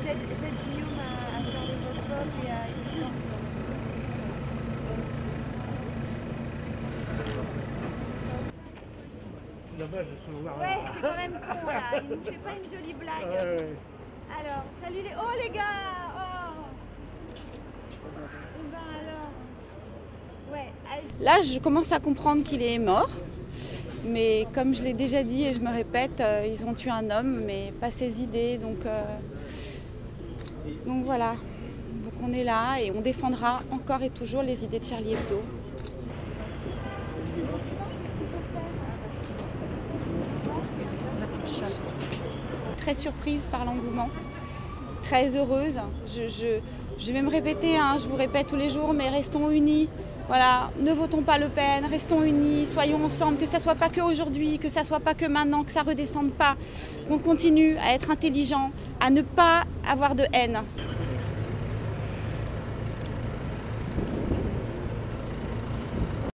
j'aide Guillaume à faire le vote et à essayer de sortir. Dommage de se voir. Ouais, c'est quand même con là, il nous fait pas une jolie blague. Ouais. Alors, salut les... Oh les gars. Oh. Et ben alors... Ouais. Là, je commence à comprendre qu'il est mort. Mais comme je l'ai déjà dit et je me répète, ils ont tué un homme, mais pas ses idées. Donc voilà. Donc on est là et on défendra encore et toujours les idées de Charlie Hebdo. Très surprise par l'engouement, très heureuse. Je vais me répéter, hein, je vous répète tous les jours, mais restons unis. Voilà, ne votons pas Le Pen, restons unis, soyons ensemble, que ça ne soit pas que aujourd'hui, que ça ne soit pas que maintenant, que ça ne redescende pas, qu'on continue à être intelligents, à ne pas avoir de haine.